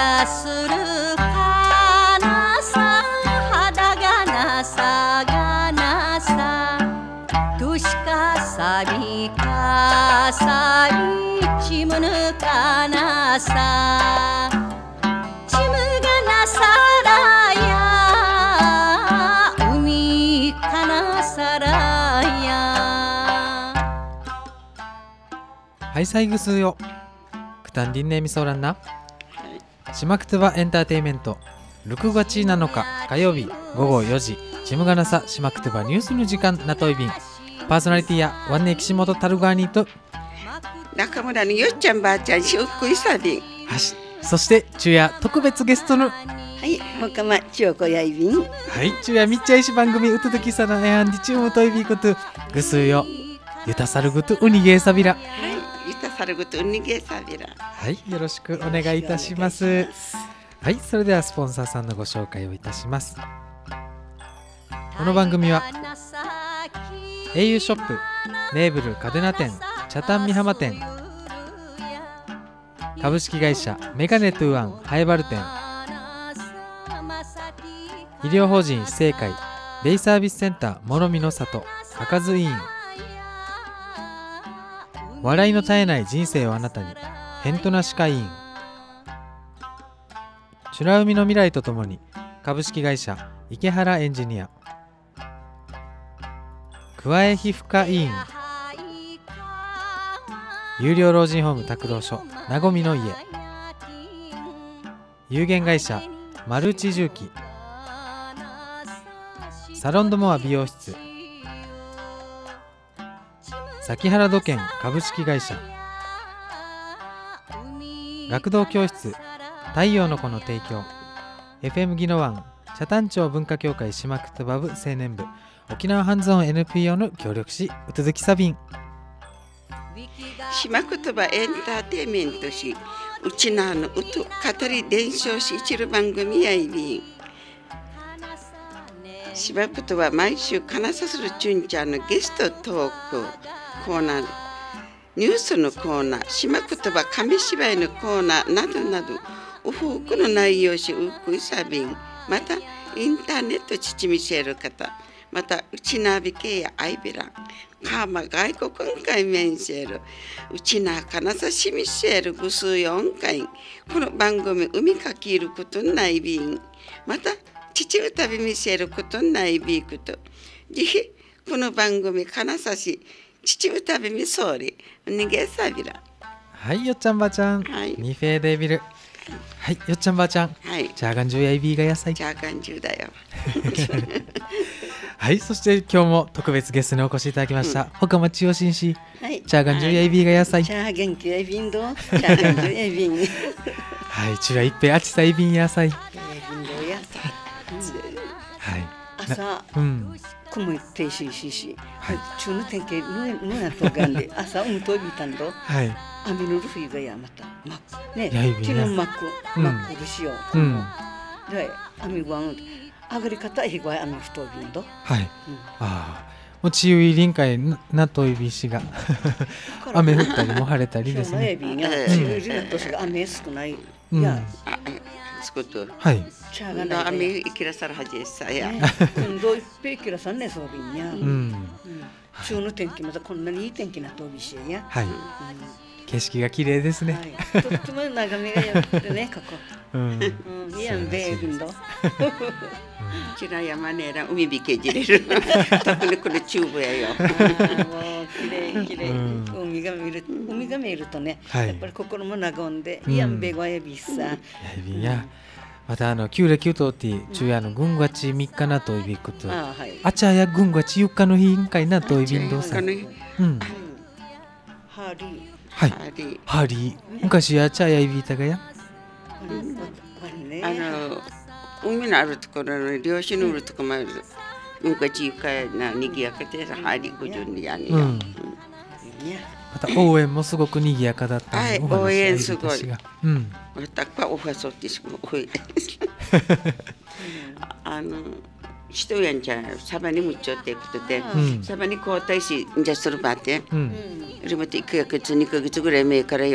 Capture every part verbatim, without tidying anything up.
がするかなさ肌がなさがなさとしかさびかさびちむぬかなさちむがなさらや海かなさらやはいサイグスよクタンリンネミソーランナシマクトゥバエンターテイメントろくがつなのか火曜日ごごよじチムガナサシマクトゥバニュースの時間なといびんパーソナリティやワンネ岸本タルガーニーと中村のよっちゃんばあちゃんしゅうくいさびんはしそして昼夜特別ゲストのはいほかまちおこやいびんはい昼夜みっちゃいし番組うとときさなえあんりチュームといびことぐすうよゆたさるぐとうにげーさびらはいゆたさるぐとうにげーさびらはいよろしくお願いいたしますはい、それではスポンサーさんのご紹介をいたします。この番組は エーユー ショップ、ネーブル嘉手納店、北谷美浜店、株式会社メガネトゥーアンハエバル店、医療法人市政会デイサービスセンター諸見の里かかず委員、笑いの絶えない人生をあなたにヘントナ歯科医院、美ら海の未来とともに株式会社池原エンジニア、桑江皮膚科医院、有料老人ホーム拓郎所なごみの家、有限会社マルチ重機、サロンドモア美容室、崎原土建株式会社、学童教室太陽の子の提供、 エフエム ギノワン北谷町文化協会シマクトゥバブ青年部沖縄ハンズオン エヌピーオー の協力しうつづきさびんシマクトゥバエンターテイメントしうちなのうと語り伝承し一る番組やいびんシマクトゥバ毎週金さするチュンちゃんのゲストトークコーナー、ニュースのコーナー、シマクトゥバ紙芝居のコーナーなどなどおふくの内容しうくいさびん、またインターネットちちみせる方、またうちなびけやアイビランカーマ外国会面せるうちなかなさしみせるぐすよんかいこの番組海かきることないびん、また父歌び見せることないびくとぜひこの番組かなさし父歌びみそうりにげさびらはいよっちゃんばあちゃん、はい、ニフェーデビルはいよっちゃんばあちゃん、はい、チャーガンジュやいびーが野菜チャーガンジュだよはいそして今日も特別ゲストにお越しいただきました、うん、ほかまちよしんし、 はい、 チャーガンジュやいびーが野菜チャーガンジュやいびんどチャーガンジュやいびんはいチュラ一平あちさいびん野菜やいびんど野菜はい朝うん雲停止ししはい中の天気ののやとがんで朝うんとびたんどはい雨のルフィがやまたまね昨日マックマックルしようで雨ごん上がり方ひごいあの太びんどはいああもちゆい臨海なといびしが雨降ったりも晴れたりですね雨びんやちゆいの年が雨少ないやことはい雨いきらさらはじさや今度いっぺいきらさんねそうびんや中の天気またこんなにいい天気なとびしやはい景色が綺麗ですね、 はい、とっても眺めがよくてねここうんいやんべえぐんどこちら山ねら海びけじれる特にこれチューブやよもう綺麗綺麗海が見る海が見るとねやっぱり心も和んでいやんべえごやびさやびやまたあの旧暦とって昼夜の軍がちみっかなといびくとあちゃや軍がちゆっかの日んかいなといびんどうさんうんハリーはい、ハリー昔やちゃやいびいたがやあの海のあるところの漁師の売るとこもある昔ゆかなにぎやかでハリーごじゅうにやにやまた応援もすごくにぎやかだったはい応援すごいうんまたこはおはそってすごいあの人やんちゃサバにむっちゃってことで、うん、サバに交代しじゃするばって、うん、でもいっかげつにかげつぐらい前からよ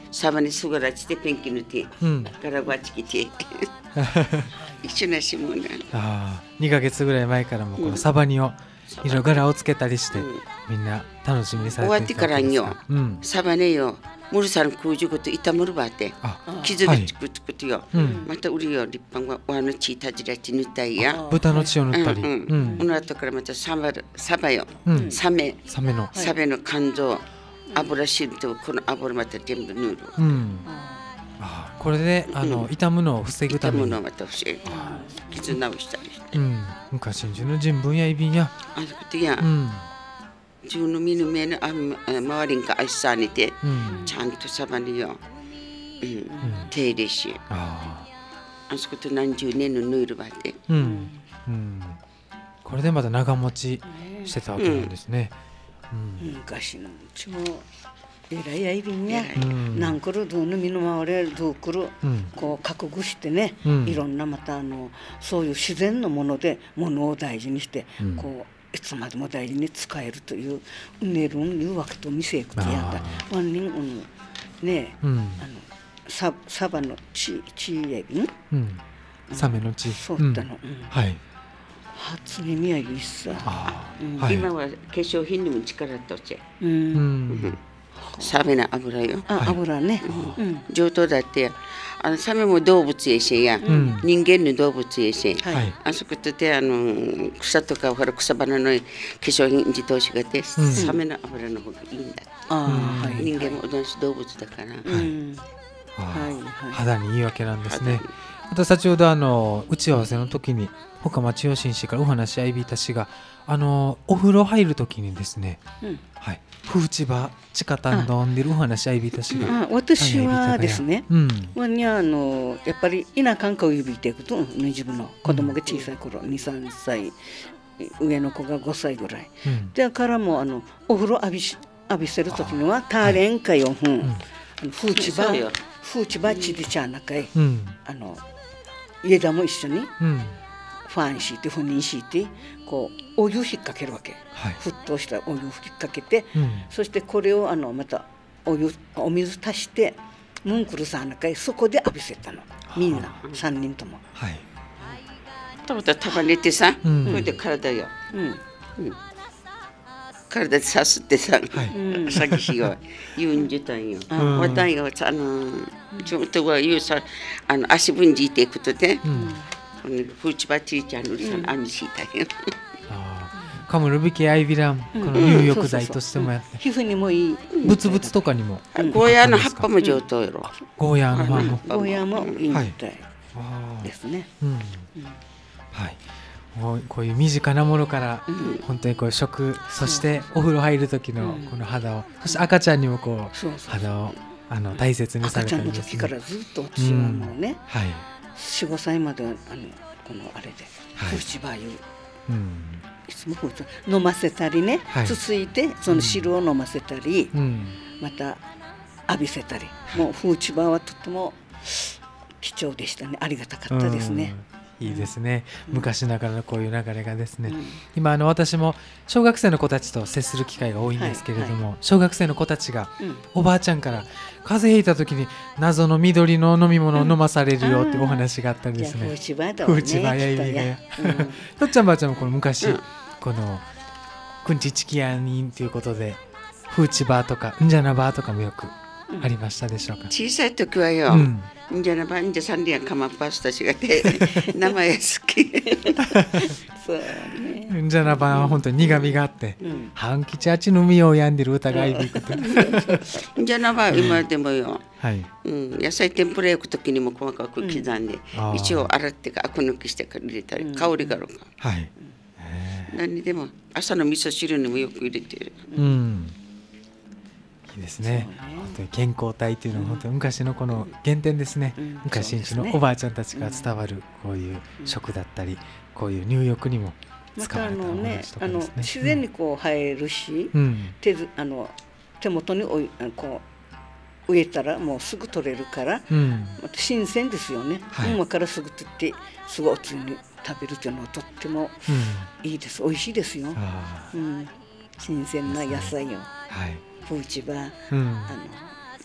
サバにすがらしてペンキ塗って、 うん、 ガラバチキて一緒なしもんな。 ああ、にかげつぐらい前からもこのサバニをいろいろ柄をつけたりして、うん、みんな楽しみにされていたわけですか。 終わってからによ、うん、サバねよ、ムルサン空熟と炒むるばって、傷でつくつくとよ、はい、また売りよ、立派なわの血たじらち塗ったいや。 豚の血を塗ったり。 うんうん。この後からまたサバ、サバよ、うん、サメ、 サメの、 サメの肝臓、油汁とこの油また全部塗る。 うん。あ、これであの、うん、傷むのを防ぐために。 傷むのをまた防ぐ。傷直したりして。うん。 昔の人文やいびんや。 あそこでや。うん。自分の身の目の周りが愛されて、うん、ちゃんとサバによ、うんうん、手入れし、ああそこと何十年の縫いるばって、うんうん、 これでまた長持ちしてたわけなんですね。 うんうん、昔のうちもえらいやいびんや、うん、何個るどの身の回りどうくる、うん、こう覚悟してね、うん、いろんなまたあのそういう自然のものでものを大事にして、うん、こういつまでも大事に使えるというねるんいうわけと見せいくてやったワンニンうんね、うん、あのササバの血血やびん、 うん、サメの血そうったの、 うんうん、はい初耳やぎっさ、 うん、はい、今は化粧品にも力とちゃう、うんうん、サメの油よ、 あ、はい、油ね、 うん、上等だってあのサメも動物やしや、うん、人間の動物やし、はい、あそことてあの草とかほら草花の化粧品自動車がて、うん、サメの油の方がいいんだって、あ、はい、人間も同じ動物だから、はいうんはいはい、肌にいいわけなんですね。また先ほどあの打ち合わせの時に他町吉新氏からお話し合いびいた氏があのお風呂入る時にですね、うん、はい、風ちばちかたんどんでるお話し合いびいた氏が、 私はですね、うん、あのやっぱり田舎んかを指ていくと、自分の子供が小さい頃、うん、にさんさい上の子がごさいぐらい、うん、だからもあのお風呂浴びし浴びせる時にはターレンかよ、風ちば風ちばちでちゃなかい、うん、あの家田も一緒に、うん、ファン敷いて不妊敷いてこうお湯引っ掛けるわけ、はい、沸騰したお湯を引っ掛けて、うん、そしてこれをあのまたお湯お水足してムンクルさんのかいそこで浴びせたのみんなさんにんとも、はい、 たまた束ねてさ、うん、これで体よ、うんうん、体でさすってさ、はい、詐欺師が言うんじゃたんよ、うん、私があのちょっとは言うさあの足分じいていくとね、うん、フーチバチーちゃんのさんあんしいたんよ。 カムルビケアイビラン、この入浴剤としてもやって、 皮膚にもいい、 ブツブツとかにも、 ゴーヤーの葉っぱも上等やろ。 ゴーヤーの葉も、 ゴーヤーもいいみたいですね。 はい。こういう身近なものから本当にこう食、そしてお風呂入る時のこの肌を、そして赤ちゃんにもこう肌をあの大切にされてるんですね。 赤ちゃんの時からずっと私はもうね、はい、よん、ごさいまであのこのあれでフーチバーユ、うん、いつも飲ませたりね、はい、つついてその汁を飲ませたり、うん、また浴びせたり、もうフーチバーはとても貴重でしたね。ありがたかったですね。 いいですね、うん、昔ながらのこういう流れがですね、うん、今あの私も小学生の子たちと接する機会が多いんですけれども、はいはい、小学生の子たちがおばあちゃんから風邪ひいた時に謎の緑の飲み物を飲まされるよってお話があったんですね。 フーチバーだわね。 フーチバーやいびがや。とっちゃんばあちゃんもこの昔、うん、このくんちちきやにんということでフーチバーとかんじゃなバーとかもよくありましたでしょうか。 小さい時はよ、うんんじゃなばんじゃさんりやかまっぱすたちがて名前好きそうね。 んじゃなばんは本当に苦みがあって、うん、半吉あちのみを病んでる疑いびくてんじゃなば今でもよ、はいうん、野菜天ぷら焼く時にも細かく刻んで、うん、一応洗ってかアク抜きして入れたり、うん、香りがあるから、はい、何にでも朝の味噌汁にもよく入れてる、うんいいですね。本当に健康体というのは本当に昔のこの原点ですね、うん、昔んちのおばあちゃんたちが伝わるこういう食だったり、こういう入浴にも使われたものですとかですね。 またあのね、あの自然にこう生えるし、うん、手, あの手元においこう植えたらもうすぐ取れるから、うん、また新鮮ですよね、はい、今からすぐ取ってすぐおつゆに食べるというのはとってもいいです、うん、美味しいですよ、うん、新鮮な野菜よ、はいフーチバー、うん、あの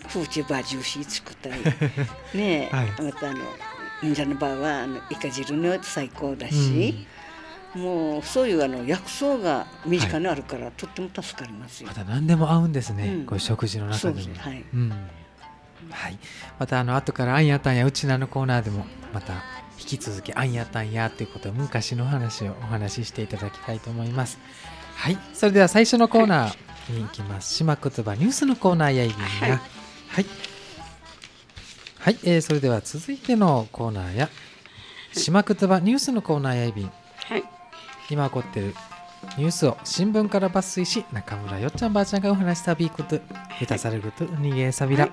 フーチバージューシー作ったりね、はい、またあの忍者の場合はあのイカ汁の最高だし、うん、もうそういうあの薬草が身近にあるから、はい、とっても助かりますよ。 また何でも合うんですね、うん、こういう食事の中でも。 はい、 うん、はい、またあの後からあんやたんやうちなのコーナーでもまた引き続きあんやたんやということを昔の話をお話ししていただきたいと思います。はい、それでは最初のコーナーに行きます。島言葉ニュースのコーナーやいびんが、はいはいはい、えー、それでは続いてのコーナーや島言葉ニュースのコーナーやいびん、はい、今起こっているニュースを新聞から抜粋し、中村よっちゃんばあちゃんがお話したびいことゆたさることにげさびら、はい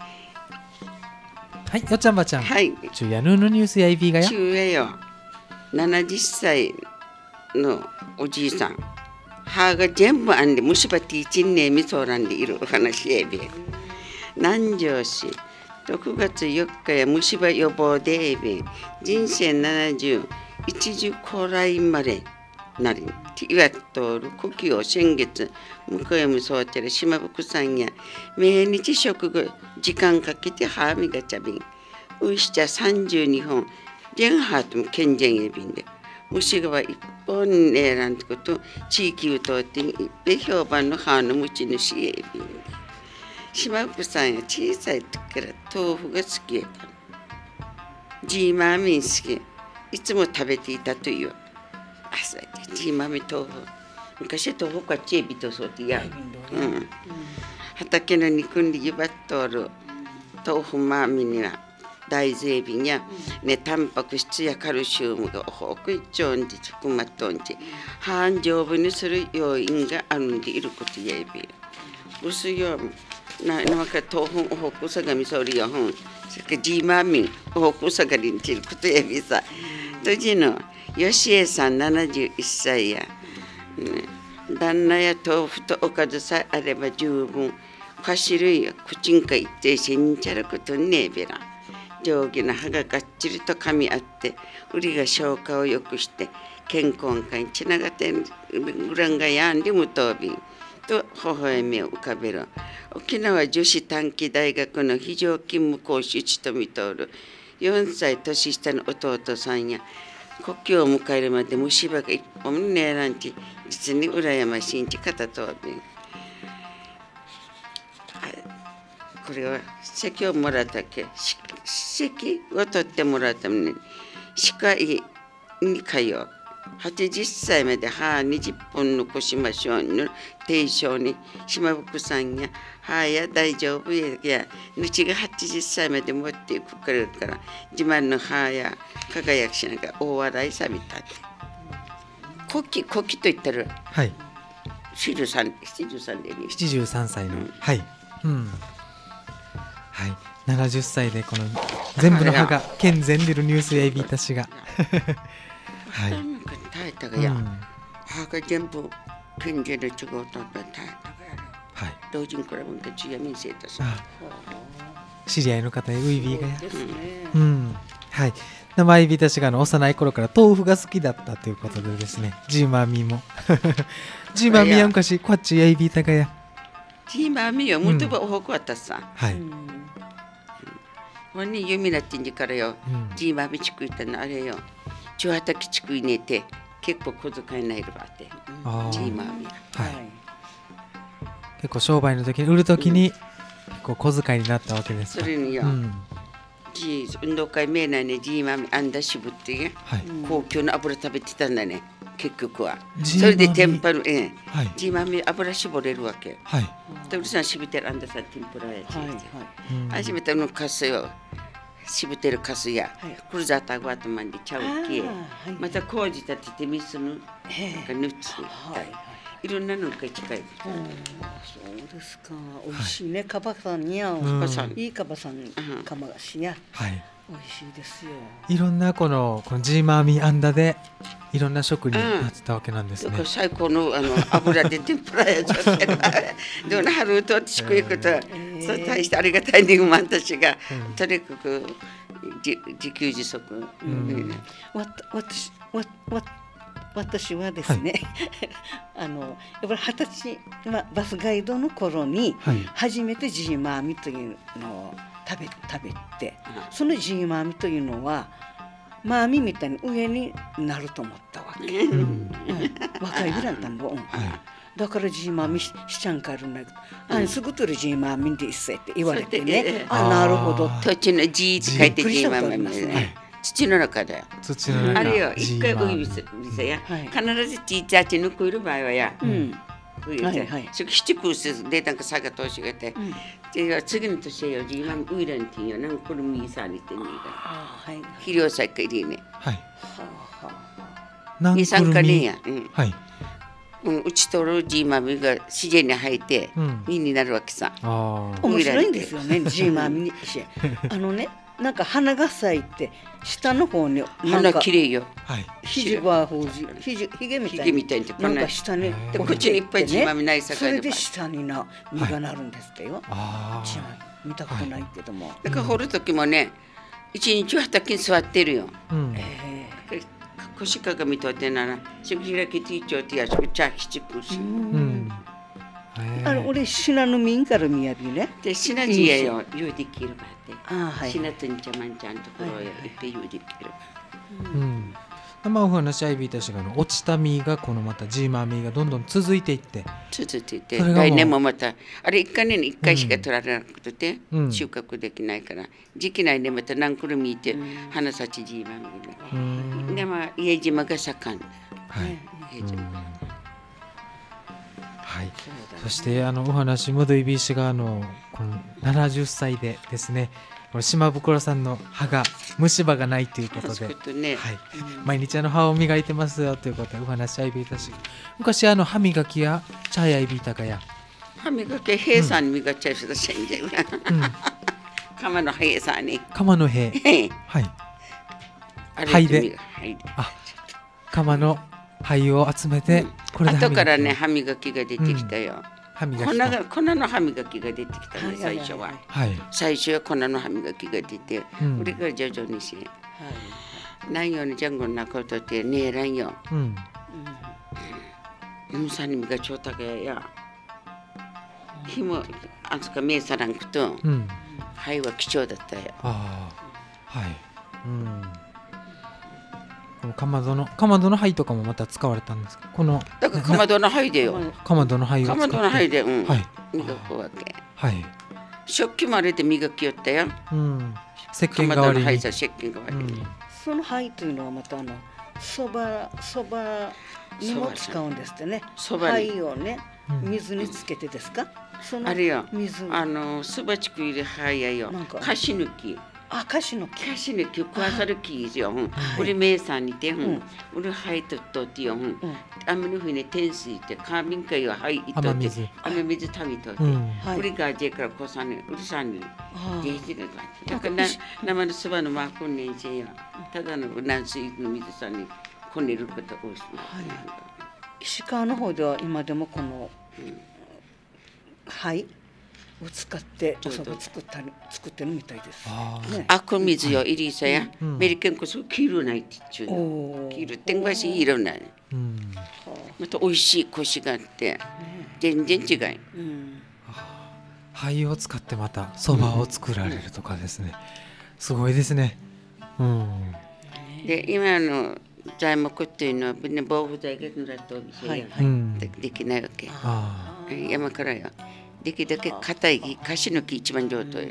、はい、よっちゃんばあちゃん、はい、昼夜ヌーのニュースやいびがや昼夜よななじゅっさいのおじいさん歯が全部あんで虫歯ティーチンネみそらんでいるお話やいび南城市ろくがつよっかや虫歯予防デービン人生ななじゅう一十高来までなりティワットル呼吸を先月向こうむそうてる島福さんや毎日食後時間かけて歯磨きびんういしちゃさんじゅうにほん全歯とも健全やびんで虫歯はいっぽんねらんってこと地域を通っていっぺ評判の歯の持ち主やびん島福さんは小さい時から豆腐が好きやからジーマーミン好きいつも食べていたという朝ジーマーミン豆腐昔豆腐かチエビとそうってやる、うん、畑の肉にゆばっとる豆腐マーミンには大豆エビや、ね、タンパク質やカルシウムが多く一丁に含まっとんじ歯を丈夫にする要因があるんでいることやエビ薄いよななんか豆腐おほくさがみそりよほんそれからジーマーミンおほくさがりんちることやびさとじの吉江さんななじゅういっさいや、うん、旦那や豆腐とおかずさえあれば十分菓子類や口んか一定しんちゃることにねえべら上下の歯ががっちりと噛み合って売りが消化を良くして健康感につながってぐらんがやんで無糖瓶と微笑みを浮かべる沖縄女子短期大学の非常勤務講師務めておるよんさい年下の弟さんや故郷を迎えるまで虫歯が一本ねえなんて実に羨ましいんち方とはびんこれは席をもらったっけ席を取ってもらったのに歯科医に通うはちじゅっさいまで歯にじゅっぽん残しましょうの提唱に島福さんや歯や大丈夫ややぬちがはちじゅっさいまで持っていくから自慢の歯や輝きしながら大笑いさびた古希古希と言ったらはいななじゅうさん、ななじゅうさんでななじゅうさんさいの、うん、はい、うん、はい、ななじゅっさいでこの全部の歯が健全でるニュースやいびたちがはい、 耐えたがや、うん、歯が全部健全で違うと耐えたがやはい、同人からもちやみんせいたさ知り合いの方へウイビーがや、うん、うん、はい、名前ビたちがの幼い頃から豆腐が好きだったということでですねジーマーミーもジーマーミーやんかしこっちやいびたがやジーマーミーよもとばおほくわったさ、うん、はい、ほんに弓なってんじからよ、うん、ジーマーミーちくいったのあれよちゅうはたきちくいねて結構小遣いないるばって、うん、ジーマーミーはい、 結構商売の時に売る時に、うん、結構小遣いになったわけですか。 それによ、うん、ジー運動会名なねジーマミあんだしぶってね、はい、高級な油食べてたんだね結局は。それで天ぷらええ、はい、ジーマミ油絞れるわけ。はい。でうるさんしぶてるあんださん天ぷらやつ。はいはい。初めてのカスよ。しぶてるカスや、はい、クルザータグワトマンでちゃうき、はい、また麹立ててみすぬがぬつはい。いろんなのが近い。そうですか。美味しいね。カバさんにゃん。いいカバさん、カバがしや。はい。美味しいですよ。 いろんなこのこのジーマーミーアンダでいろんな食になってたわけなんですね。 最高のあの油で天ぷらやじゃって。でも春とちくいこと、そう大してありがたいね、マンたちがとにかく自給自足。わ、私、わ、わ。 私はですね、はい、あのやっぱり二十歳、まあ、バスガイドの頃に初めてジーマーミというのを食べ食べて、そのジーマーミというのはマーミみたいに上になると思ったわけ、うんうん、若いぐらいだったの、うん、はい、だからジーマーミ し, しちゃんからないあんすぐとるジーマーミで一斉って言われてね、あ、なるほど、 土地のジーって書いてジーマーミですね。土の中だよ。 土の中。 あれよ、一回お指さや、必ずちいちゃち抜くいる場合はや、うん、はいはい。そ七クスでなんか差が通しがて、で次の年よジーマーミウイランティーよなんかこれミーサーにてみが、はい。肥料さっかいりね。はい。二三かねや、うん。はい。うちとるジーマミが自然に生えて実になるわけさ。 面白いんですよね、ジーマミに。あのね、なんか花が咲いて下の方に花綺麗よ。 ひじはほうじ、ひじひげみたいになんか下に口にいっぱいジーマミないさかい。 それで下にな実がなるんですってよ。ジーマミ見たことないけども。 だから掘る時もね、一日は畑に座ってるよ。腰かがみとってなら、しぐらきていちょうてやしくちゃきちくし。 あの俺シナの民からみやびね。 でシナジやよ、ゆうできるばって。あ、はい。シナとんちゃまんちゃんところやいっぺゆうできる。 うん。まあお話あいびいたしがの落ちた実がこのまたジーマー実がどんどん続いていって。 続いていって。来年もまたあれ一回年に一回しか取られなくて収穫できないから、時期内でまた何くるみて花咲ちジーマー実でまあ家島が盛ん。はい。家島。 はい、そしてあのお話ムドイビー氏があのこのななじゅっさいでですね、この島袋さんの歯が虫歯がないということで、ね、はい、毎日あの歯を磨いてますよということでお話しあいびいたし、昔あの歯磨きやチャーやいびいたかや歯磨き平さんに磨っちゃいそうだしんじゃうな、鎌の平さんに鎌の平はい灰であ鎌の灰を集めて、 これで後からね歯磨きが出てきたよ。粉が粉の歯磨きが出てきたね、最初は。最初は粉の歯磨きが出て、これから徐々にし何よりジャンゴのことってねえらんよ。うんさんにみがちょうたがやひもあそかめえさらんくと灰は貴重だったよ。ああ、はい。うん。 このかまどのかまどの灰とかもまた使われたんですか。このだからかまどの灰でよ。 かまどの灰を使って。 かまどの灰で、うん、はい、磨くわけ。はい。食器もあれで磨きよったよ。うん。 石鹸代わりに。 灰さ石鹸代わりに。 その灰というのはまたあのそばそばにも使うんですってね。そば灰をね水につけてですか。 そのあれよ。水あのそばちく入れ灰やよ。かし抜き。 あ、カシの木。カシの木、食わさる木ですよ。俺名産にて、俺灰とっとってよ。あめのふうに天水ってカービンカイは灰とって、雨水食べとって、俺がジェからこさね、俺さんにジェジェが。だから生のそばのマークにしてよ。ただの軟水の水さんにこねること多い。 石川の方では今でもこの灰を使っておそば作ったり作ってるみたいです。 あく水よ入りさや、メリケンこそ黄色ないって言うの。黄色天がし色ない。また美味しいコシがあって全然違い。 灰を使ってまたそばを作られるとかですね。すごいですね。 で今の材木っていうのはね防腐剤が塗られてお店できないわけ。山からよ。できるだけ硬い木、カシの木一番上等よ。はい。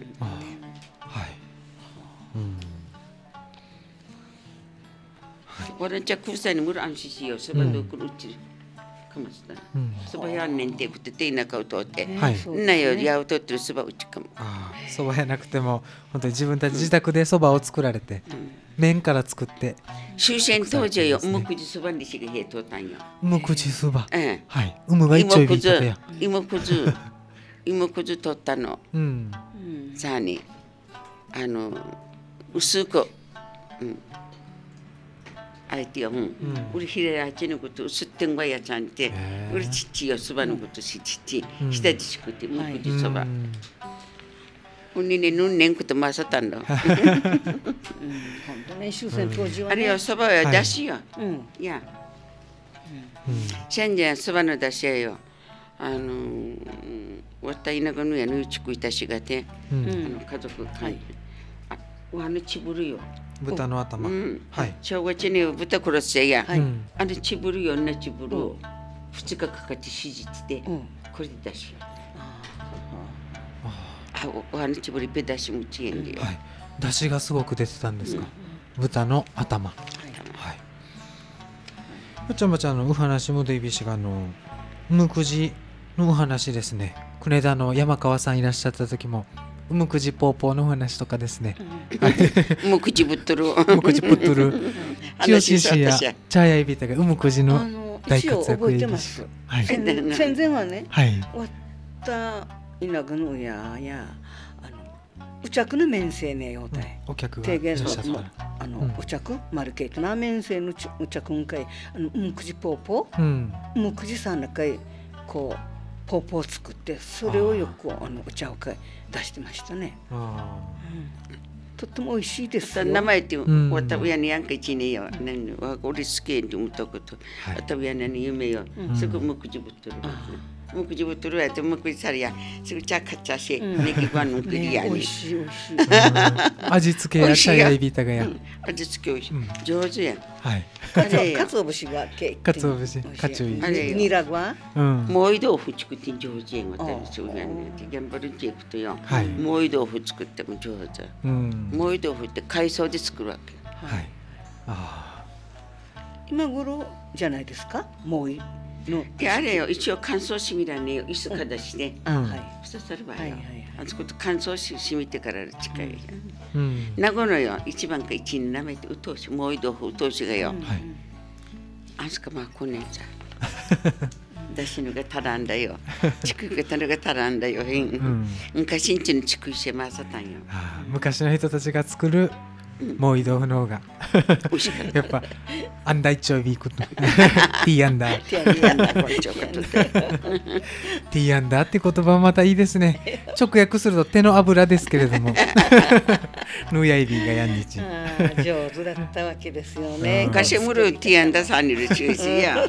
俺じゃ空さにむる安心しよう。そばどころうちかもしれない。そばやんねんてくてて田舎を通って、なよりやを通ってるそばうちかも。 そばやなくても本当に自分たち自宅でそばを作られて、麺から作って。 終戦当時よ、うむくじそばにしがへとったんよ。 うむくじそば。はい。うむが一応いびたかや。 いもくず。芋くず取ったの、うん、さあにあの薄く、うん、相手はもう、俺ひれあちのこと薄ってんばやちゃんて、俺ちっちよそばのことしちっち、下地しくて芋くずそば。ほんにねぬんねんことまさたんだ。あれよそばはだしよ。いや。 現在そばの出しやよ。あのわた田舎のやのうちくいたしがて、あの家族会。あ、あのちぶるよ。 豚の頭。 はい。正月に豚殺せや。あのちぶるよなちぶるをふつかかかって手術でこれで出し。あ、お花ちぶりべだしもちえんで。 はい。出汁がすごく出てたんですか。豚の頭。はい。よちゃんばちゃんのお話もデイビー氏があのむくじのお話ですね。国枝の山川さんいらっしゃった時もむくじぽーぽーのお話とかですね。 むくじぶっとる。 むくじぶっとる。きよししやチャーヤイビータがむくじの大活躍覚えてます。戦前はね。はい。わったいなぐのやや。お着の面生ねようたい。 お客がいらっしゃったから。 あのお着マルケットな面生のお着んかいあのむくじぽーぽー、むくじさんなかいこうぽーぽー作ってそれをよくあのお茶をかい出してましたね。とっても美味しいですよ。 名前ってわたぶやにやんか一年よ。なんわ俺好きって思ったこと。わたぶやに夢よ。すぐむくじぶっとる。むくじぶっとるやつむくじさりやすぐちゃかっちゃしねぎごはんのくりやに。 美味しい美味しい。 味付けやチャヤイビータがや。 味付け美味しい。上手やん。 はい。 かつお節がけ。 かつお節。かちゅい。 ニラは。 もうい豆腐作って上手やん。私そうやね。頑張るっていくとよ。もうい豆腐作っても上手。もうい豆腐って海藻で作るわけ。はい。 ああ。今頃じゃないですか。もうい。 いやあれよ一応乾燥しみらねよ椅子かだしね。そしたらばよ。あそこと乾燥ししみてから近い。名古屋よ一番か一になめてうとうしもうい豆腐うとうしがよ。あそこまあこねちゃう。だしのがたらんだよ。ちくいがたのがたらんだよ。昔んちのちくいしまさたんよ。 昔の人たちが作る。もう移動の方がやっぱアンダイチョイビークティーアンダーティーアンダーって言葉はまたいいですね。直訳すると手の油ですけれどもヌヤイビーがやんにち上手だったわけですよね。 カシムルティーアンダーさんにいる中止や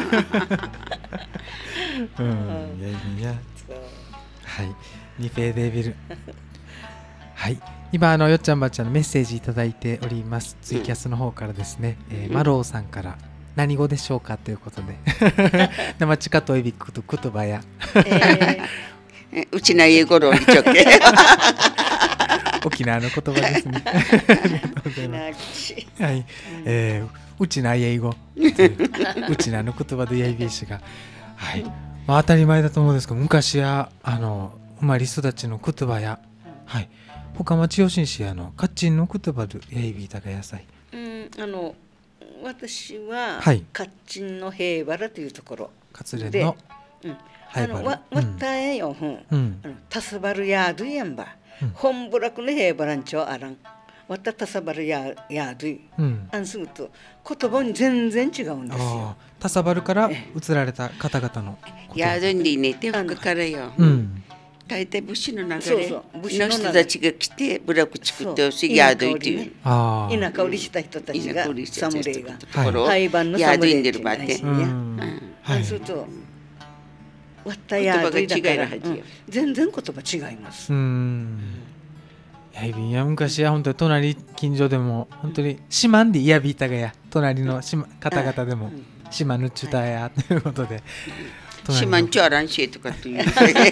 うんやいびやはいニフェーデービルはい、今あのよっちゃんばっちゃんのメッセージいただいております。ツイキャスの方からですね、うんえー、マローさんから何語でしょうかということで生チカといびくと言葉や、 えー、うちな英語論にちょけ沖縄の言葉ですねありがとうございます、はいえー、うちな英語うちなの言葉でやいびいしがはい、まあ、当たり前だと思うんですけど昔やあの生まれ育ちの言葉やはい他町吉市あのカッチンの言葉でやいびいたが野菜。 うん、あの私は、はい、カッチンの平原というところカツレのあのわわったえよ、うん、あのタスバルヤードやんば、うん、本部落の平原んちょあらんわったタサバルヤードい、うん、あんすぐと言葉に全然違うんですよ。 タサバルから移られた方々のヤードにね手をかからよ。うん大体武士の流れの人たちが来てブラック作ってほしいヤードイという田舎売りした人たちが侍が廃盤のヤードインでるばってそうすると割ったヤードイだから全然言葉違います。 やいびんや昔は本当に隣近所でも本当に島んでいやびいたがや隣の島方々でも島のちゅたやということで島んちょあらんしとかっていう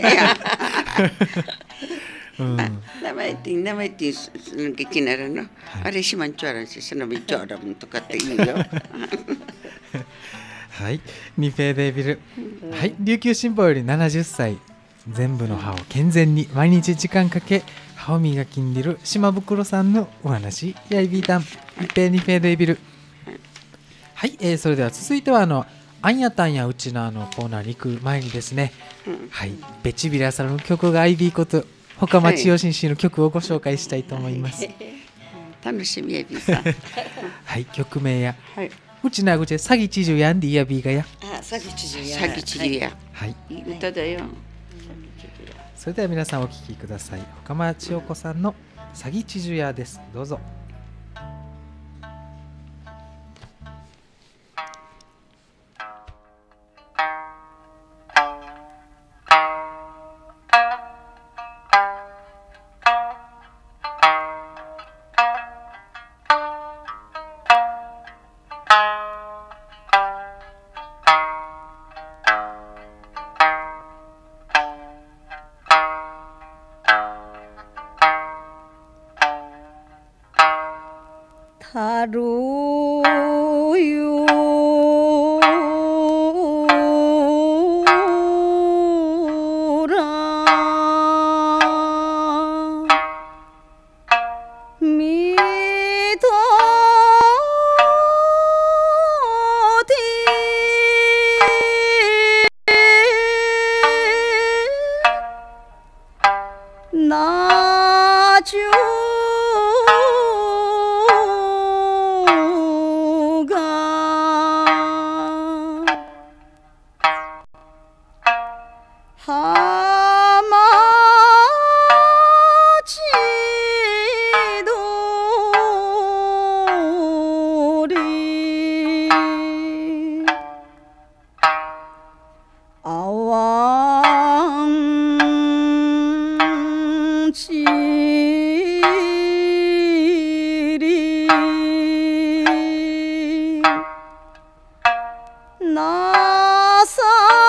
名前って名前ってその劇ならのあれ島んちょあらんしそのみちょあらんとかって言うよはいニフェーデービルはい琉球新報よりななじゅっさい全部の歯を健全に毎日時間かけ歯を磨きんでる島袋さんのお話やいびーたん一平ニフェーデービルはい、えー、それでは続いてはあのあんやたんやうちのあのコーナーに行く前にですね、うん、はいベチビラさんの曲がアイビーこと他町吉市の曲をご紹介したいと思います、はい、 楽しみやビーさんはい曲名や、はい、うちなぐち詐欺ちじゅやんでいやビーがやあ詐欺ちじゅや詐欺ちじゅやはい、 いい歌だよ、はい、 それでは皆さんお聴きください岡間千代子さんの詐欺ちじゅやですどうぞるよらみとてなちゅがはまちどりあわんちりなさ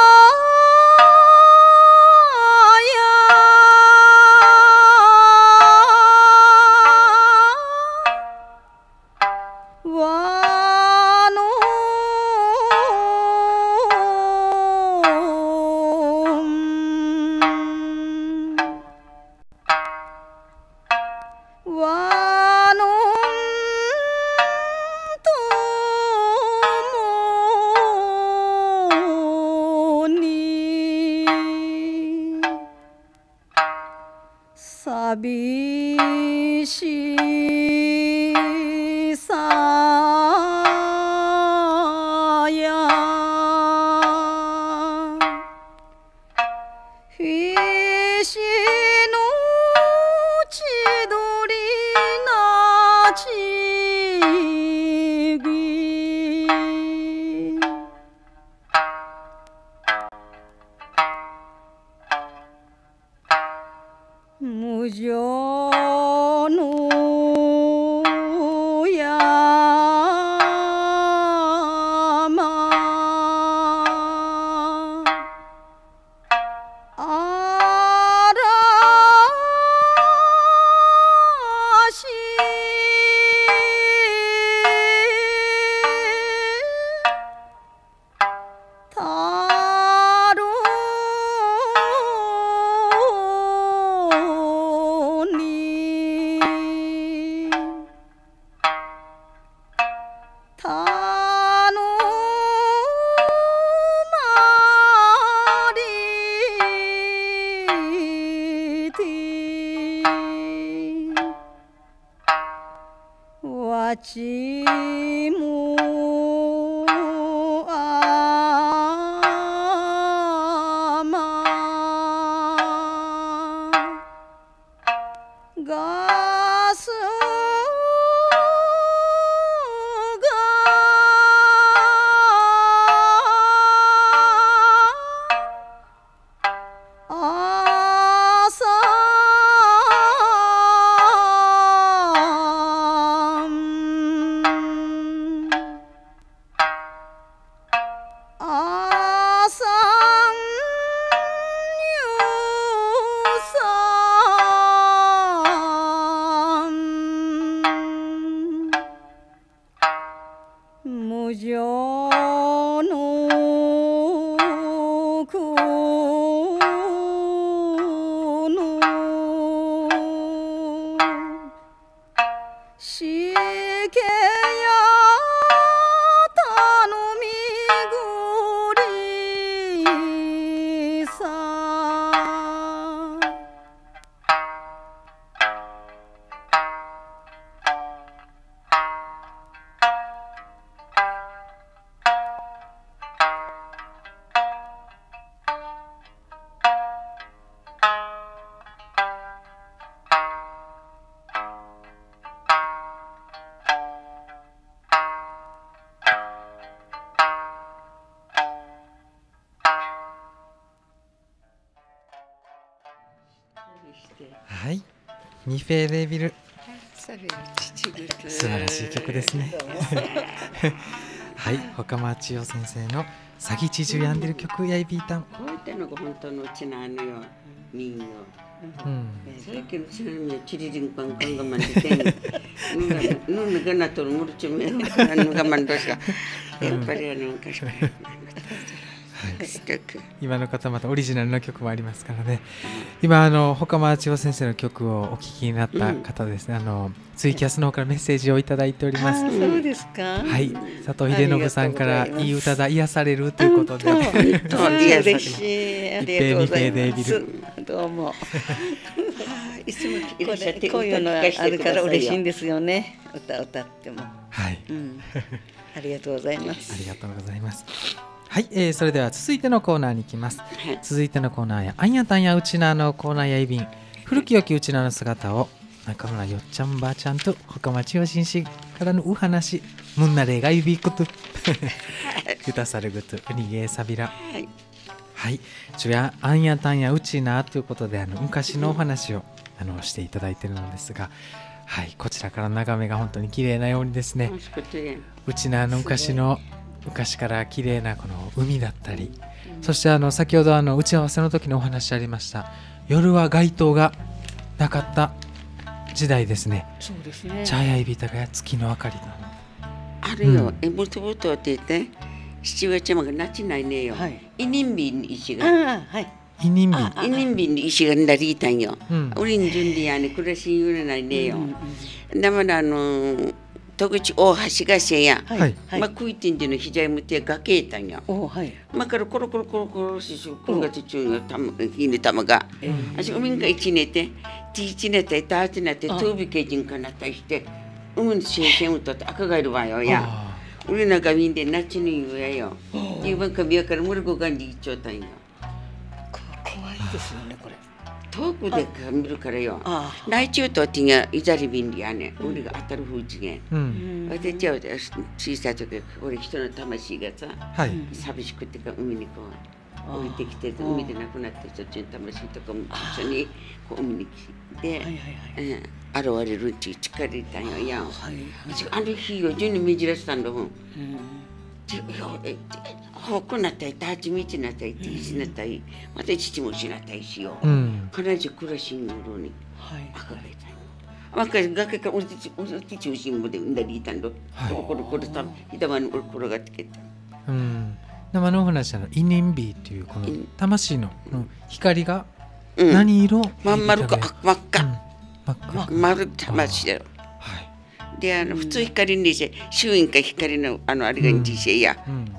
やわのわのともに寂しさやひしのちどりなちぎ無情の山あらしたろにたのまりてわちもあまがすがあさんあさんゆさん無情の苦のしけや頼みぐりさはい、ニフェレビル。 それ父ぐ素晴らしい曲ですね。はい、岡間千代先生の詐欺地中やんでる曲やいびいたん。 こういったのが本当のうちなのよ、人形。 最近のちなみにチリリンパンカンがまんでてん。ぬぬがなとるむるちめぬがまんどしか。やっぱりあの昔から。 今の方またオリジナルの曲もありますからね。今あの他間千代先生の曲をお聞きになった方ですね、うん、あのツイキャスの方からメッセージをいただいております。 そうですか。 はい、佐藤秀信さんからいい歌だ癒されるということで、 嬉しい。ありがとうございます。どうも。いつもいらっしゃってこういうのあるから嬉しいんですよね。歌歌っても。 はい、 うん。ありがとうございます。 ありがとうございます。はい、えー、それでは続いてのコーナーに行きます。はい、続いてのコーナーやあんやたんやうちなのコーナーやいびん古き良きうちなの姿を中村よっちゃんばあちゃんと他町よしんしからのお話むんなれがいびくとゆたさるぐとうにげさびらはい、はい、ちょやあんやたんやうちなということであの昔のお話をあのしていただいているのですが、はい、こちらから眺めが本当に綺麗なようにですね、うちなの昔の昔から綺麗なこの海だったり、うん、そしてあの先ほどあの打ち合わせの時のお話ありました夜は街灯がなかった時代ですね。 そうですね。 茶屋いびたがや月の明かりのあるよ、えぶとぶとって言って父親ちゃまがなちないねよ、はい、イニンビン石があ、はい、 イニンビンイニンビン石がなりたんよ、うん、ウリンジュンディアに暮らしゆれないねよ、うんうん、だからあのー戸口大橋がせや、はいまあ、食いてんじのひじゃいむてがけいたんや。はい、まあからコロコロコロコロししゅくんがつちゅうよたまひねたまが。あし海が一年て、ティーチネてターチネてトビケジンかなったりして、海のシェシェムと赤がいるわよや。俺なんかみんでなちに言うやよ。自分かびやからむるごがんにいっちゃったんや。 怖いですよねこれ。 遠くで見るからよ。内中とティがいざりびんりやね。俺が当たる風ちげん。私は小さい時俺人の魂がさ、寂しくてか海にこう降りてきて海で亡くなった人たちの魂とかも一緒にこう海に来て現れるって力いたんよや。ある日よ順に見じらしたんだもん。ほくなったり、たちみちなったり、てしなったり、また父もしなったりしよう。彼女暮らしにうろに、あかれたよ。わかる、崖から、俺たち、俺たち中心部で産んだりいたんだ。これ、これ、たぶん、ひだまに転がってきた。 うん。生のお話は、イニンビーっていう、この魂の光が。何色。 まん丸か、真っ赤。真っ赤。丸魂だよ。で、あの、普通光にして、周囲か光の、あの、あれがにして、や。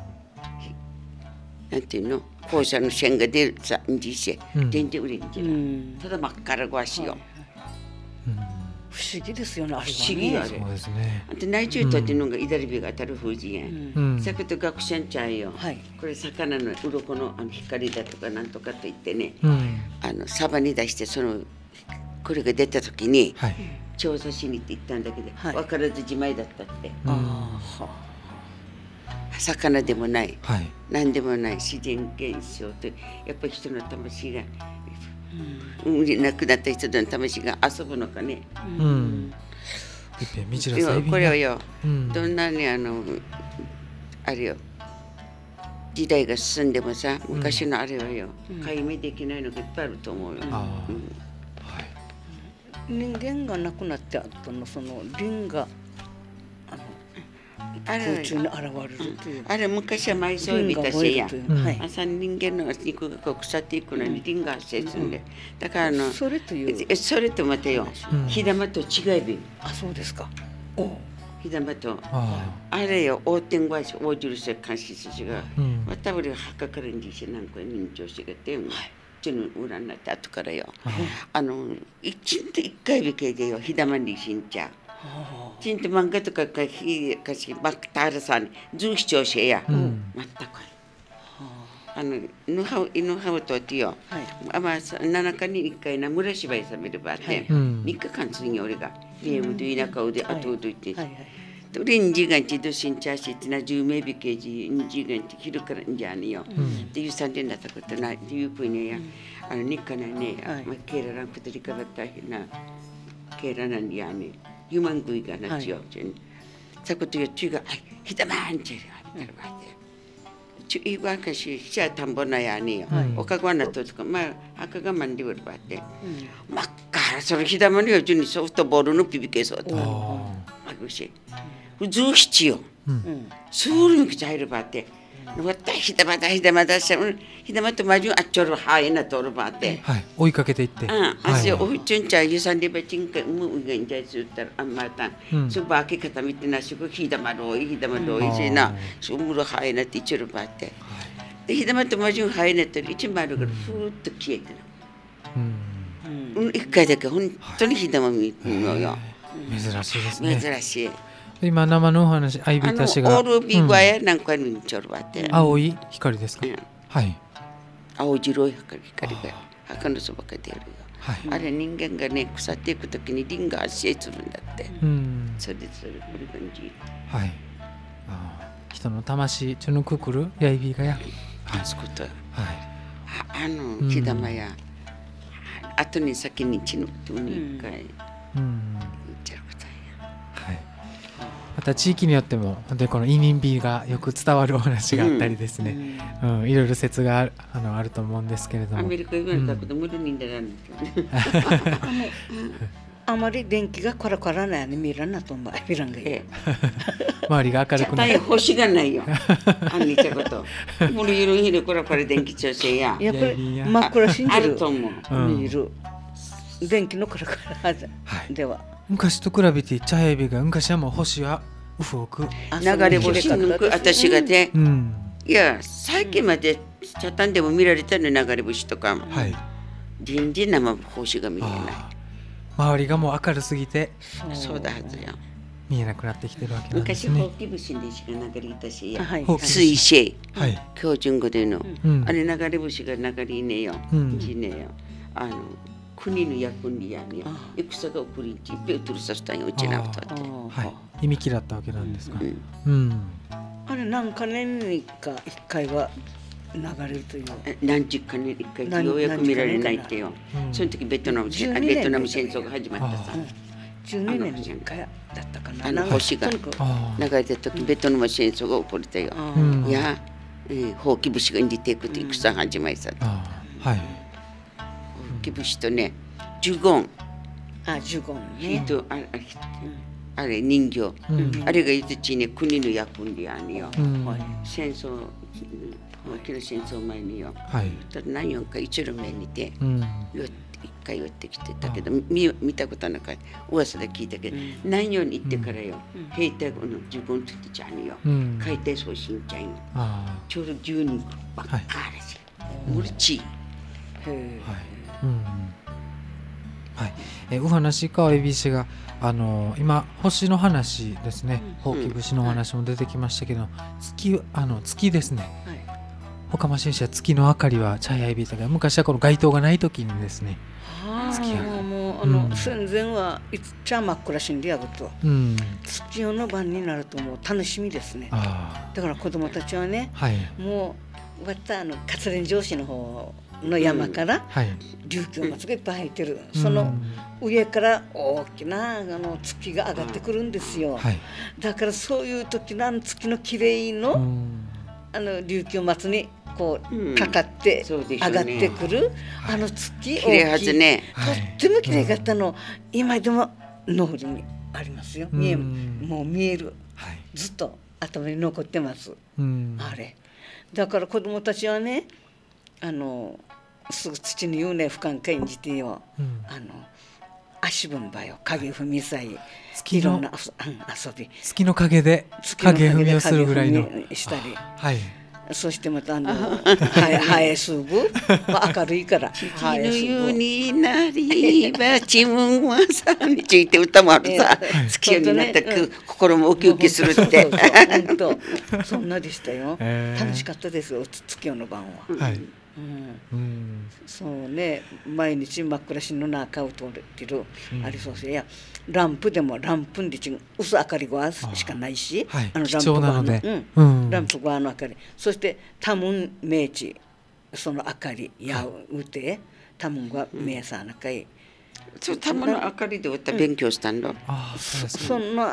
なんていうの放射の線が出るさんじせ全然売れんじゃただ真っ赤らごわしよ不思議ですよねあれはね不思議やであと内中とっていうのがいだりびが当たる風じやんさっきと学者んちゃんよこれ魚の鱗の光だとかなんとかと言ってねあのサバに出してそのこれが出た時に調査しにって言ったんだけど分からず自前だったって魚でもない、はい、何でもない自然現象とやっぱり人の魂が、うん、亡くなった人の魂が遊ぶのかね。うん。これはよ、うん、どんなにあのあれよ時代が進んでもさ昔のあれはよ、うん、解明できないのがいっぱいあると思うよ。うんはい、 人間が亡くなった後のその輪があれ空中に現れるというあれ昔は埋葬見たしや朝人間の肉がこう腐っていくのに輪が発生するんでだからあのそれというそれとまたよ火玉と違いびんあそうですか火玉とあれよ大天ごわし大汁せ監視すしがまた俺は墓からにじし何個人情しがてんちの裏になった後からよあの一日一回びけでよ火玉に死んじゃうちんと漫画とかかひかしばったらさんず視聴者やまったくあのぬはう犬はうとってよあまあ七日に一回な村芝居さめるばって三日間つに俺がゲームで田舎をであとうと言ってとれんじがんちどしんちゃしってな十名びけじんじがんち昼からんじゃによでゆさんでなったことないでゆくいねやあの日課なねまあケーラランクとりかばったひなケーラなんやねユマングイがなっちゃうじゃん。さことやちが、ひだまんちゃう。 いわかししゃたんぼなやによおかごなとつかまあ赤がまんでるばって真っ赤それひだまによじゅにソフトボールのピピケソとあぐしずう必要スールに入るばってわったひだまだひだまだしひだまとまじゅんあっちょるはえなとるばって追いかけていってああしおうちゅんちゃゆさんでばちんかむうげんじゃすったらあんまたそばけかたみてなしこひだまろいひだまろいしなそむるはえなってちゅるばってでひだまとまじゅんはえなって一丸がふーっと消えてな一回だけ本当にひだま見るのよ珍しいですね珍しい今生のお話、アイビーたちが。 オールビーワイなんかにちょるわって。 青い光ですか。はい。 青白い光が墓のそばから出るよ。あれ人間がね腐っていくときにリンが発生するんだって。それでそれこういう感じ。 はい。人の魂ちょのくくるやいびがや。 あそこと。はい。あの木玉や後に先に血のとに一回。うん。 また地域によっても本当にこの移民ビーがよく伝わるお話があったりですね、うんうん、いろいろ説がある、あのあると思うんですけれども。アメリカ言われたこと無理にならないあまり電気がコラコラないね見らんなと思う見らんがいい周りが明るくない。 星がないよ。あんにたこと。もういるいるコラコラ電気調整や。 やっぱり真っ暗信じる。 あると思う。 見る。電気のコラコラでは。 昔と比べて茶エビが昔はもう星はうふく流れ星抜く私がね、うん、いや最近まで茶炭でも見られたの流れ星とかも、はい、全然生星が見えない。 周りがもう明るすぎてそうだはずよ。 見えなくなってきてるわけなんですね。 昔ほうき節でしか流れたし、水星、標準語での、あれ流れ星が流れねえよ、じねえよ。あの国の役にやね、戦が送りんちペウトルさせたんようちなことって。 はい。意味嫌ったわけなんですか。うん。 あれ何か年にか一回は流れるという。 何十か年一回ようやく見られないってよ。その時ベトナム戦ベトナム戦争が始まったさ。 じゅうにねんにいっかいだったかな。 あの星が流れた時ベトナム戦争が起こったよ。いや、ほうき節がに出ていくと戦始まりさ。はい。きぶしとね、ジュゴン。 あ、ジュゴンね。 人ああれ人形、あれがいつちね国の役にやんよ。戦争大きな戦争前によ。ただ何四か一路目にて、一回寄ってきてたけど見見たことなかった。噂で聞いたけど、何四に行ってからよ、兵隊のジュゴンつってちゃんよ。海底送信ちゃんよ。ちょうど十人ばっかりし。もるち。 はい。うんはい、えお話かエビシがあの今星の話ですね、ほうき節のお話も出てきましたけど、月あの月ですね、はい、他間新社月の明かりは茶やエビだけど昔はこの街灯がない時にですね、 月がもうあの、うん、戦前はいつちゃ真っ暗しんでやると、うん、月夜の晩になるともう楽しみですね。だから子供たちはね、はい、もうわったあの勝連城市の方の山から琉球松がいっぱい生えてる、うん、その上から大きなあの月が上がってくるんですよ、はい、だからそういう時のあの月のきれいの、うん、あの琉球松にこうかかって上がってくる、うん、あの月大きい、ね、とってもきれいかったの、うん、今でも脳裏にありますよ、うん、見えもう見える、はい、ずっと頭に残ってます、うん、あれだから子供たちはねあのすぐ土に言うね不感感じてよ、うん、あの足分ばよ影踏みさえいろんな遊び月の陰で影踏みをするぐらいのしたり、はい、そしてまたあのハエスーブ、まあ、明るいから月のようになりばちむんはさについて歌もあるさ、えー、月夜になったら、ね、心もウキウキするって本当そんなでしたよ、えー、楽しかったですよ月夜の晩は、はいうんうん、そうね毎日真っ暗しの中を通ってる、うん、ありそうせやランプでもランプんでち薄明かりがしかないし、 はい、 あのランプ側の、 うんうん、ランプ側の明かりそして多聞明治その明かりやうて多聞が名産なかい、 そう多聞の明かりで歌勉強したんだ、 うん、そんな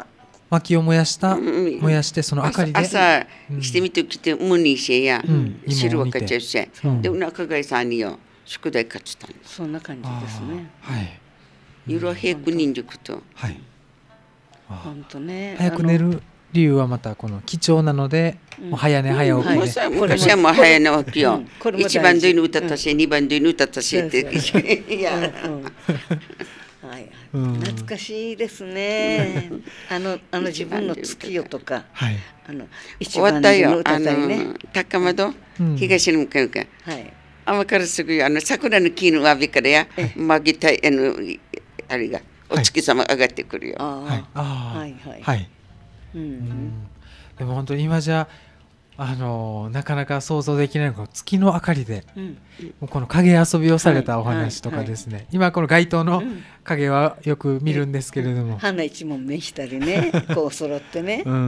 薪を燃やした燃やしてその明かりで朝してみてきて無にしてや汁分かっちゃうしで中貝さんによ宿題買っちゃったんです。 そんな感じですね。 はい。 夜は早く忍術と。 はい。 本当ね。 早く寝る理由はまたこの貴重なので、もう早寝早起きで。 昔はもう早寝起きよ。一番どいの歌ったし、二番どいの歌ったしって。いや。 はい、懐かしいですね。あのあの自分の月夜とか、 はい、 あの一番の歌たいね。 高窓東の向かうか。はい。あからすぐあの桜の木のわびからやまぎたいあのあれがお月様上がってくるよ。 はいはいはいはい。うん。でも本当に今じゃあのなかなか想像できないのが月の明かりで、うん、もうこの影遊びをされたお話とかですね、はいはいはい、今この街灯の影はよく見るんですけれども、うん、 花一門目したりねこう揃ってね、うん、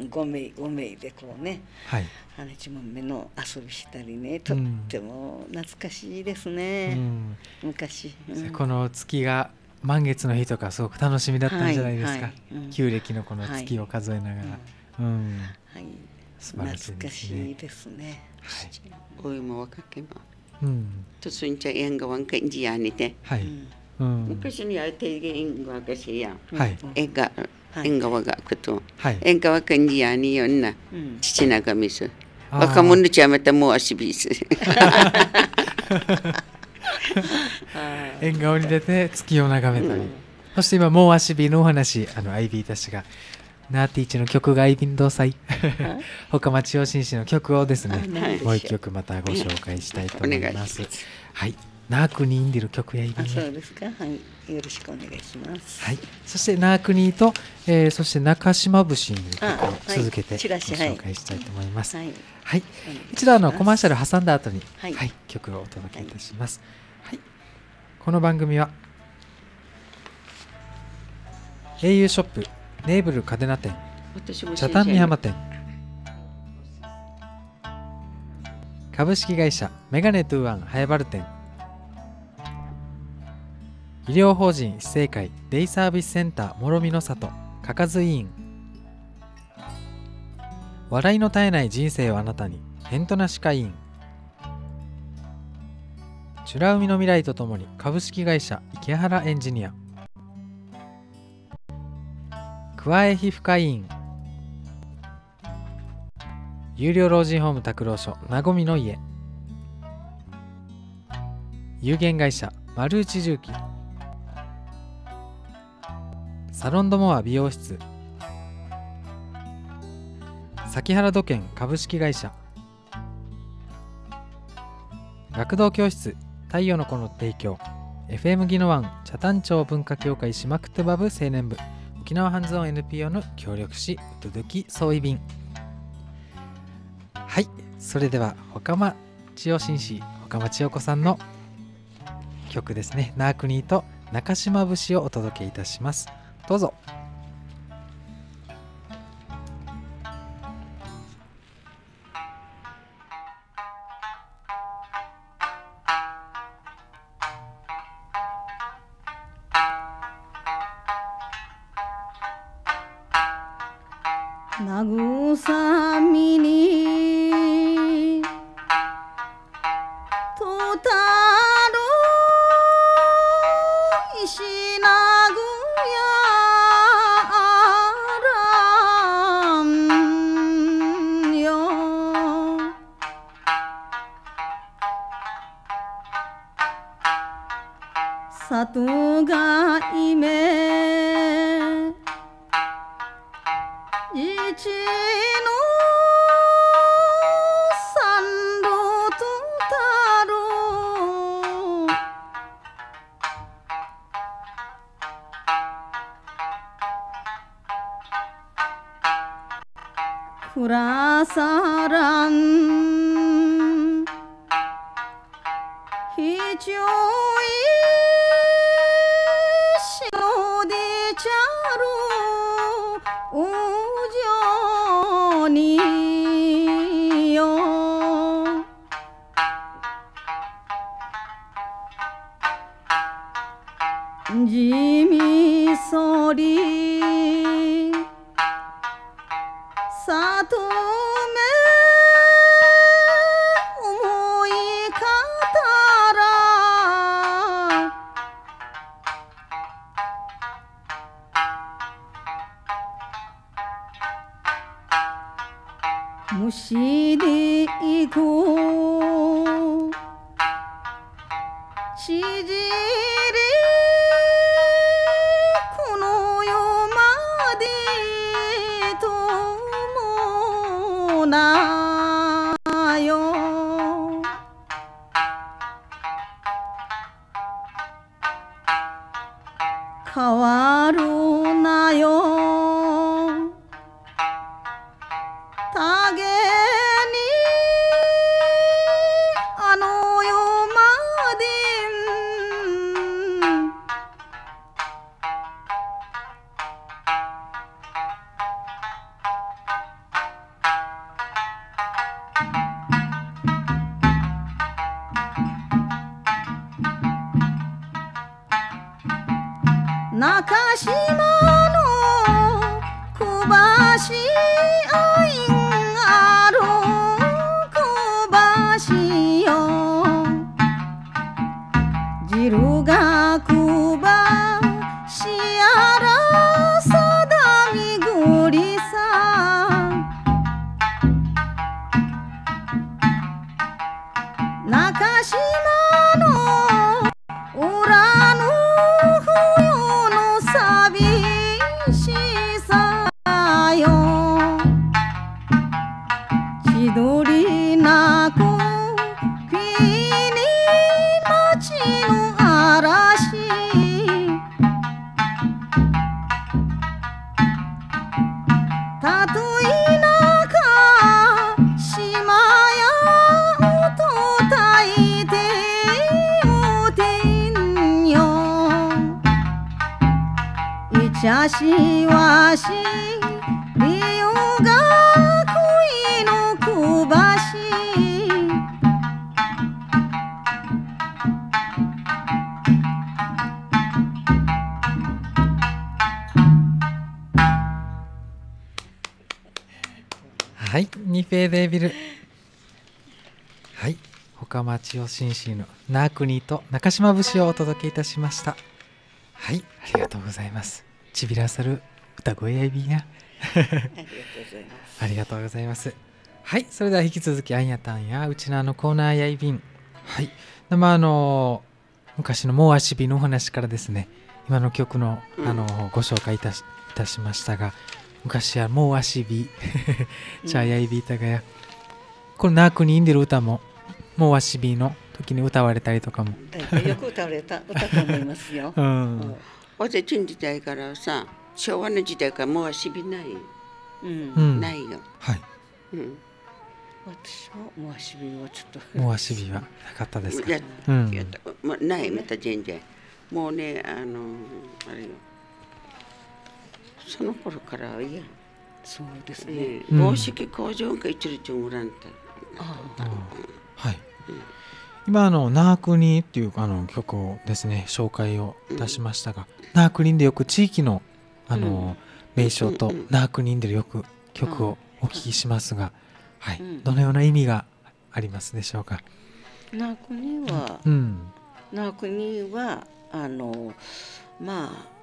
ご名ご名でこうね、はい、花一門目の遊びしたりねとっても懐かしいですね、うん、昔、 うん、この月が満月の日とかすごく楽しみだったんじゃないですか、はいはいうん、旧暦のこの月を数えながら、はいうんはい、 素晴らしいですね。懐かしいですね。 おいも若けば。うん。とすんちゃ縁側がんじやにて。はい。うん。昔にあれて縁側がしや。はい。縁側縁側がこと。はい。縁側がんじやによんな。父長みす。若者ちゃまたもう足びす。 縁側に出て月を眺めたり。そして今もう足びのお話あのアイビーたちが。ナーティーチの曲がアイビン同祭他町尾紳士の曲をですねもう一曲またご紹介したいと思います。はい、ナークニーに出る曲やいびん、 そうですか、はい、よろしくお願いします。 はい、そしてナークニーと、えー、そして中島節に曲を続けてご紹介したいと思います。はい、はい、一度あのコマーシャル挟んだ後に、はい、はい、曲をお届けいたします。はい、この番組は エーユー ショップネーブル嘉手納店、北谷美浜店、株式会社メガネトゥーワン早原店、医療法人市政会デイサービスセンター諸見の里かかず医院、笑いの絶えない人生をあなたにヘントナ歯科医院、美ら海の未来とともに株式会社池原エンジニア、桑江皮膚科医院、有料老人ホーム拓郎所なごみの家、有限会社丸内重機、サロンドモア美容室、崎原土建株式会社、学童教室太陽の子の提供、 エフエム ギノワン北谷町文化協会島クトゥバブ青年部、沖縄ハンズオン エヌピーオー の協力しうとどき総意便。はい、それでは岡間千代紳士岡間千代子さんの曲ですね、ナークニーと中島節をお届けいたします。どうぞ。 慰みにとたる石なぐやらんよ、里がいめ一の三路とたろくらさらん非常いしのでちゃろうによ、じみそりしじりこの世までともなよ変わるなよたげにあの世まで中島の小橋あいんある小橋よ汁がくばしあらさだみぐりさ中島の裏の冬の寂しさよ千鳥なくきに町の嵐たとえなか島や音たいておてんよいちゃしわし理由が恋のくばしはい、ニフェーデービル。はい、他町を紳士のナークニと中島節をお届けいたしました。はい、ありがとうございます。ちびらさる歌声やいびんや。ありがとうございます。はい、それでは引き続きあんやたんやうちのあのコーナーやいびん。はい、まああの昔のもうあしびのお話からですね、今の曲のあの、うん、ご紹介いた し, いたしましたが。昔はもうあしびチャーやいびいたがやこれナークにんでる歌ももうあしびの時に歌われたりとかもよく歌われた歌と思いますよ。 おじちん時代からさ昭和の時代からもうあしびない、うん、ないよ。 はい、 うん、私はもうあしびはちょっともうあしびはなかったですか。 やうん、やまないまた全然もうねあのあれよその頃からいやそうですね。 防式工場が一日もらんた。 はい。今あのナークニっていうあの曲をですね紹介をいたしましたが、ナークニでよく地域のあの名称とナークニでよく曲をお聞きしますが、はい。どのような意味がありますでしょうか。 ナークニは、うん、ナークニはあのまあ。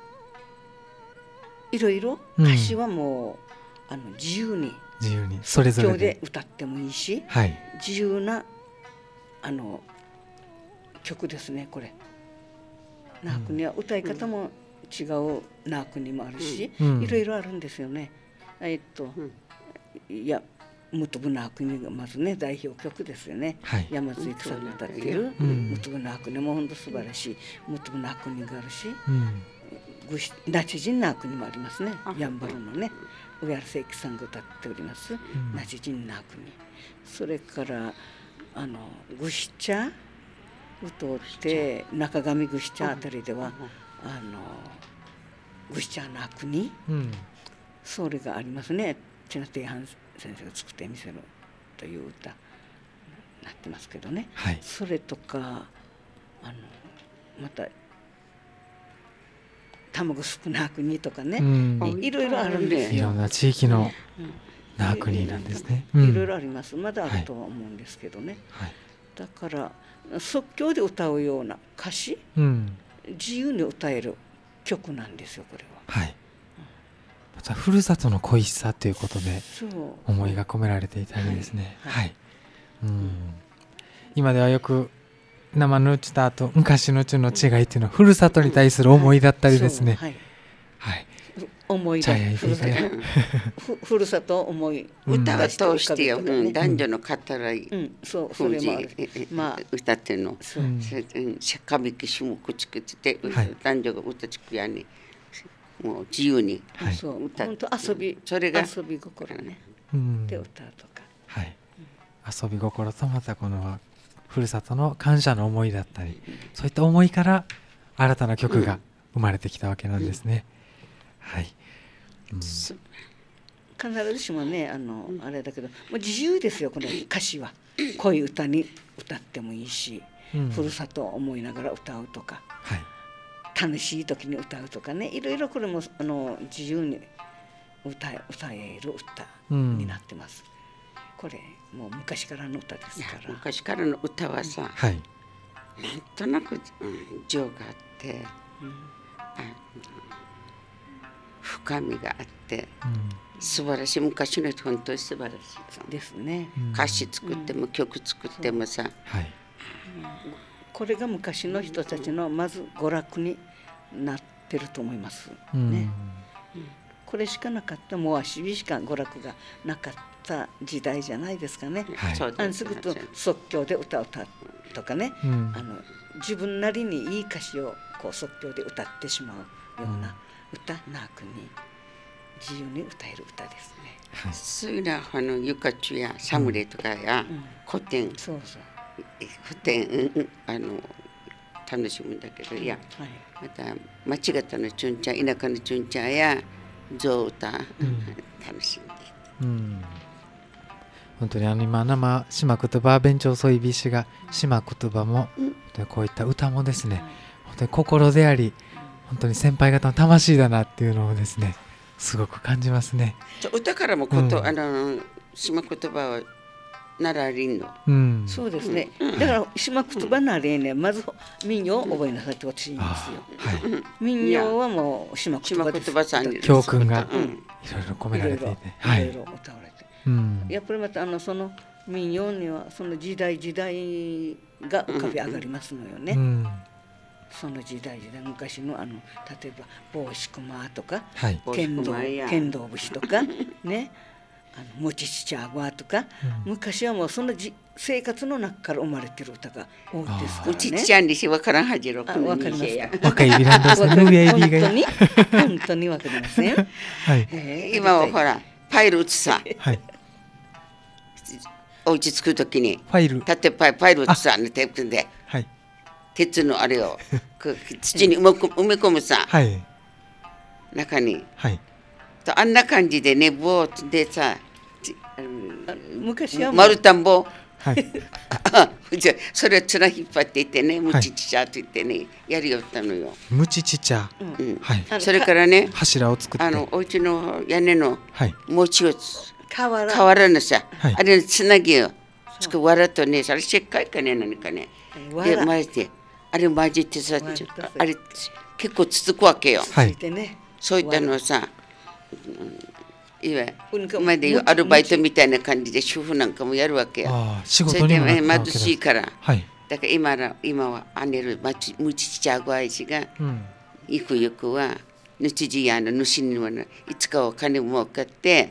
いろいろ歌詞はもう、うん、あの自由に自由にそれぞれ で, で歌ってもいいし、はい、自由なあの曲ですねこれ。ナークニは歌い方も違うナークニもあるし、うん、いろいろあるんですよね。えっと、うん、いやムトブナークニがまずね代表曲ですよね。はい、山津育さんが歌っている、うん、ムトブナークニも本当素晴らしいムトブナークニがあるし。うんナチジンナークにもありますね。やんばるのね上原聖輝さんが歌っております、うん、ナチジンナークに。それからあのグシチャうとって中上グシチャあたりではあのグシチャナークに、うん、それがありますね。千奈定藩先生が作ってみせるという歌なってますけどね、はい、それとかあのまた卵少なくにとかね、うん、いろいろあるんですよ。 いろんな地域のナークニなんですね。 いろいろあります。まだあるとは思うんですけどね。はい、だから即興で歌うような歌詞、うん、自由に歌える曲なんですよこれは。はい。 またふるさとの恋しさということで思いが込められていたりですね。はい。 うん、今ではよく生のうちとあと昔のうちの違いっていうのはふるさとに対する思いだったりですね。はい、はい、 思いだふるさとふるさと思い歌は通してよ、うん、男女の語らい、うん、 そうそれもある、 まあ、歌ってるのしゃべきしもくちくちて、はい、男女が歌ちくやにもう自由に歌って遊びそれが遊び心ね、うん、で歌とか、 はい、遊び心とまたこのふるさとの感謝の思いだったり、うん、そういった思いから新たな曲が生まれてきたわけなんですね、うん、はい、うん、 必ずしもねあの、うん、あれだけどもう自由ですよこの歌詞はこういう歌に歌ってもいいし、うん、ふるさとを思いながら歌うとか、はい、楽しい時に歌うとかねいろいろこれもあの自由に歌え、歌える歌になってます、うん、これもう昔からの歌ですから。 昔からの歌はさ、うん、はい、なんとなく、うん、情があって、うん、あ深みがあって、うん、素晴らしい昔の人本当に素晴らしいですね。 歌詞作っても、うん、曲作ってもさ、はい、 これが昔の人たちのまず娯楽になってると思いますね、うんうん、これしかなかったもう足しか娯楽がなかった時代じゃないですかね、はい、あのすぐと即興で歌を歌うとかね、うん、あの自分なりにいい歌詞をこう即興で歌ってしまうような歌なくに自由に歌える歌ですね、 はい、そういうのはあのゆかちゅやサムレとかや、うん、古典、そうそう古典、うん、あの楽しむんだけど、いや、はい、また間違ったのチュンちゃん田舎のチュンちゃんや象歌、うん、楽しんで、うん、 本当にあの今生島言葉弁長ソイビ氏が島言葉も、うん、こういった歌もですね、はい、本当に心であり本当に先輩方の魂だなっていうのをですねすごく感じますね。 歌からもこと、うん、あの島言葉はならりんの、 うん、そうですね、うん、だから島言葉なりねまず民謡を覚えなさいって私言いますよ、はい、民謡はもう島言葉です。 さんに教訓がいろいろ込められていて、 いろいろ歌われて、うん、やっぱりまたあのその民謡にはその時代時代が浮かび上がりますのよね、うん、その時代時代昔のあの例えば帽子熊とか、はい、剣道剣道節とかねあのもちちちゃごわとか、うん、昔はもうそのじ生活の中から生まれてる歌が多いですからね。 もちちちゃんにしわからんはじろくわかりますか。 若いビランドさんのエビが本当に本当にわかりますね。 はい。えー、今はほらパイル打つさ。はい。お家作るときにファイル立てパイパイル打つさねテープで。はい。鉄のあれを土に埋め込むさ。はい。中に。はい。あんな感じでね棒でさ昔は丸田んぼ、はい、じゃそれをつら引っ張っていってねむちちちゃと言ってねやりよったのよ。 むちちちゃ、 うんはい、それからね柱を作ってあのお家の屋根の餅を瓦のさ、はい、あれのつなぎをつくわらとねそれしっかりかね何かねで混ぜてあれ混ぜてさあれ結構つつくわけよ、はい、そういったのをさいわゆるまでアルバイトみたいな感じで主婦なんかもやるわけよ。 仕事にもなってるわけで貧しいから、はい、だから今ら今は姉るむちちちゃごあいしが、うん、ゆくゆくは主じやの主にはいつかお金も儲かって、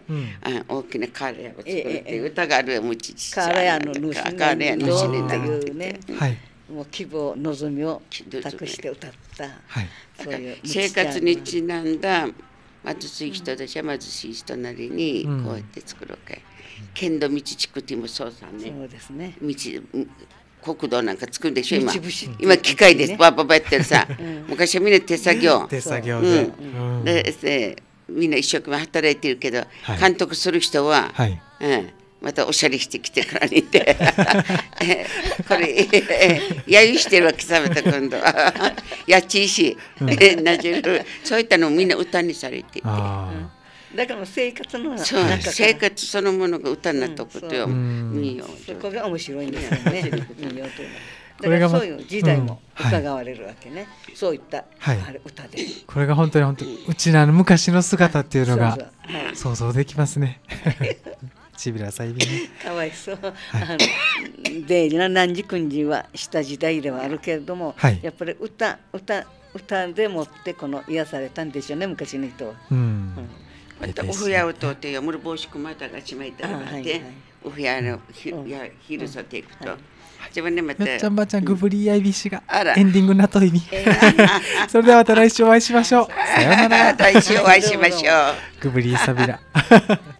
うん、あ大きなカーレーを作るっていう歌があるむちちちゃカーレーの主になるっていうね、はい、もう希望望みを託して歌った、はい、 そういう生活にちなんだ貧しい人たちは貧しい人なりにこうやって作るわけ、うん、県道道地区ってもそうさね、 そうですね道国道なんか作るでしょ今今機械ですバーバーバーやってるさ、うん、昔はみんな手作業手作業で、 うんうん、で, でみんな一生懸命働いてるけど、はい、監督する人は、はいうんまたおしゃれしてきてからにてこれ揶揄してるわけさまた今度やっちいし、うん、そういったのをみんな歌にされていて、うん、 だから生活のそう生活そのものが歌になったことよ、うん、民謡そこが面白いんですよね民謡というのはだからそういう時代も伺われるわけね、うんはい、そういった、はい、あれ歌でこれが本当に本当にうちのあの昔の姿っていうのが想像できますねちびらさいびね。 かわいそう。あのデイジな何時くんじはした時代ではあるけれども、はい、やっぱり歌歌歌でもってこの癒されたんでしょうね、昔の人は。うん。うん、 またおふやうとってやむるぼうしくまたがちまいたらばで、おふやのひやひるさていくと。自分でまた。 よっちゃんばちゃんグブリーアイビー氏がエンディングなと意味。それではまた来週お会いしましょう。さようなら。 来週お会いしましょう。 グブリーサビラ。